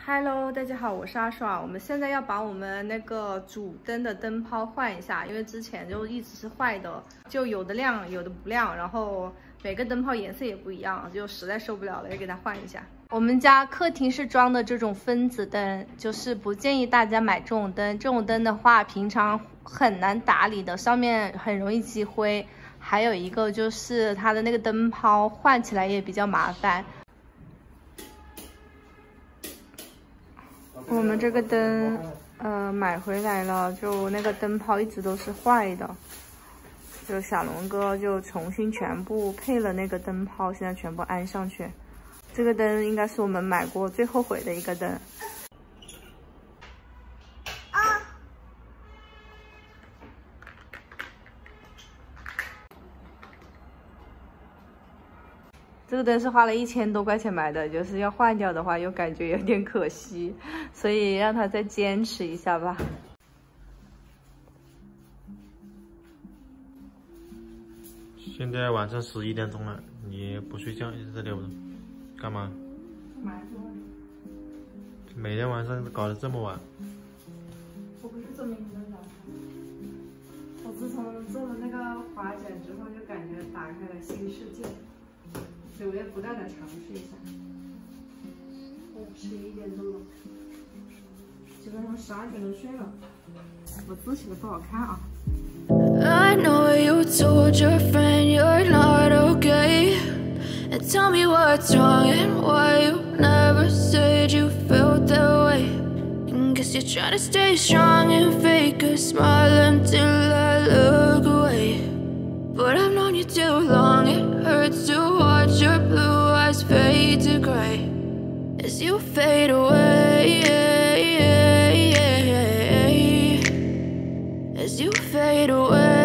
Hello， 大家好，我是阿爽。我们现在要把我们那个主灯的灯泡换一下，因为之前就一直是坏的，就有的亮，有的不亮，然后每个灯泡颜色也不一样，就实在受不了了，要给它换一下。我们家客厅是装的这种分子灯，就是不建议大家买这种灯。这种灯的话，平常很难打理的，上面很容易积灰。还有一个就是它的那个灯泡换起来也比较麻烦。 我们这个灯，买回来了，就那个灯泡一直都是坏的，就小龙哥就重新全部配了那个灯泡，现在全部安上去。这个灯应该是我们买过最后悔的一个灯。这个灯是花了1000多块钱买的，就是要换掉的话，又感觉有点可惜，所以让他再坚持一下吧。 现在晚上11点钟了，你不睡觉，一直在这里干嘛？每天晚上搞得这么晚。 我不是做明灯的。我自从做了那个滑枕之后，就感觉打开了新世界。 所以我要不断的尝试一下。11点多了，基本上12点就睡了。我字写的不好看啊。I know you told your friend you're not okay, and tell me what's wrong and why you never said you felt that way. And guess you're trying to stay strong and fake a smile until I look away. But I've known you too long, it hurts to watch your blue eyes fade to gray as you fade away, as you fade away.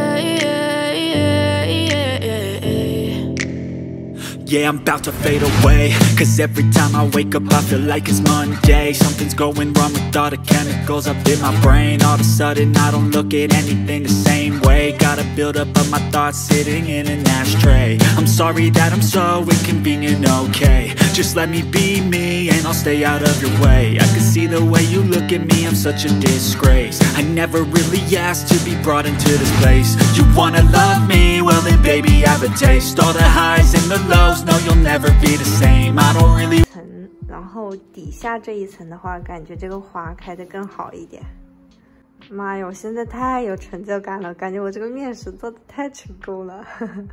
Yeah, I'm about to fade away, cause every time I wake up I feel like it's Monday. Something's going wrong with all the chemicals up in my brain. All of a sudden I don't look at anything the same way. Gotta build up of my thoughts sitting in an ashtray. I'm sorry that I'm so inconvenient, okay. Just let me be me and I'll stay out of your way. I can see the way you look at me, I'm such a disgrace. I never really asked to be brought into this place. You wanna love me? Well then baby have a taste. All the highs and the lows, no you'll never be the same. I don't really 然后底下这一层的话，感觉这个花开得更好一点。妈呀，我现在太有成就感了，感觉我这个面食做的太成功了。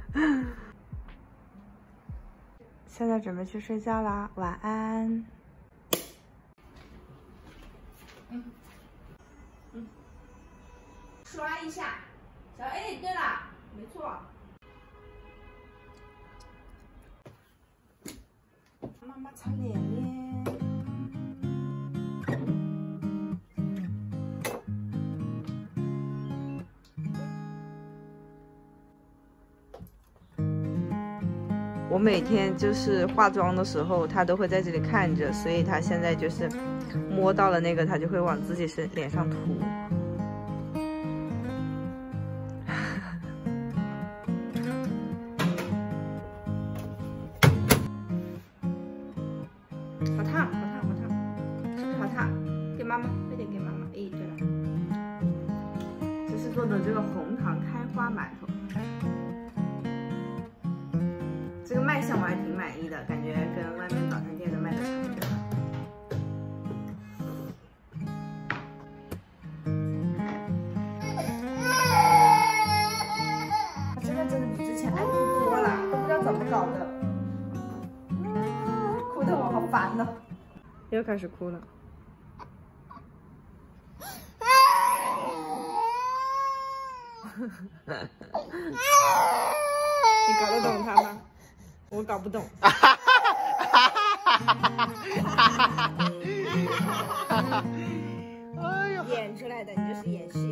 现在准备去睡觉啦，晚安。刷一下，哎，对了，没错。妈妈擦脸脸。我每天就是化妆的时候，他都会在这里看着，所以他现在就是摸到了那个，他就会往自己脸上涂。好烫，好烫，好烫，是不是好烫？给妈妈，快点给妈妈。哎，对了，这是做的这个红糖开花馒头。 这个卖相我还挺满意的，感觉跟外面早餐店的卖的差不多。这个真的比之前安静多了，都不知道怎么搞的，哭得我好烦呢。又开始哭了。你搞得懂他吗？ 我搞不懂。演出来的，你就是演戏。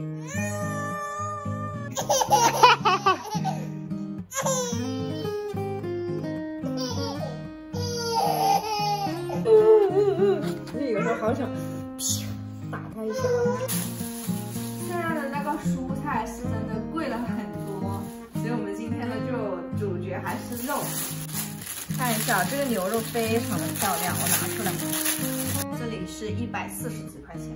你有时候好想打他一下。现在的那个蔬菜是真的贵了很多，所以我们今天的就主角还是肉。看一下这个牛肉非常的漂亮，我拿出来。这里是140几块钱。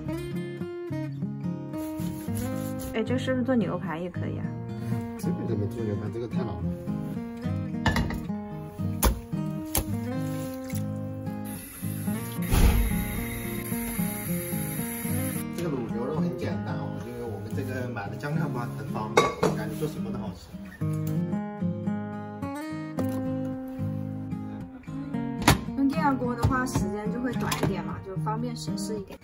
哎，这是不是做牛排也可以啊？ 这个怎么做牛排？这个太老了。这个卤牛肉很简单哦，因为我们这个买的酱料包很方便，感觉做什么都好吃。 用电压锅的话，时间就会短一点嘛，就方便省事一点。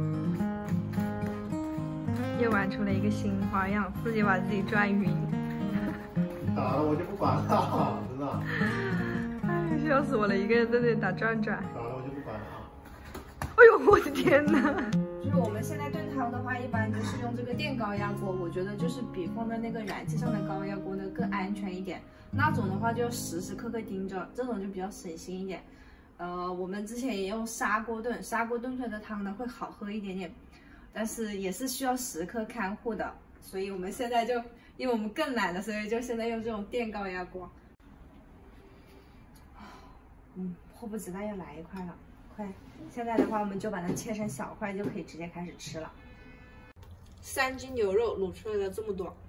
又玩出了一个新花样，自己把自己转晕。 打了我就不管了，真的。 哎，笑死我了！一个人在这里打转转。 打了我就不管了啊！ 哎呦，我的天哪！就是我们现在炖汤的话，一般就是用这个电高压锅，我觉得就是比放在那个燃气上的高压锅呢更安全一点。那种的话就时时刻刻盯着，这种就比较省心一点。我们之前也用砂锅炖，砂锅炖出来的汤呢会好喝一点点，但是也是需要时刻看护的。所以我们现在就，因为我们更懒了，所以就现在用这种电高压锅。迫不及待要来一块了，快！现在的话，我们就把它切成小块，就可以直接开始吃了。3斤牛肉卤出来了这么多。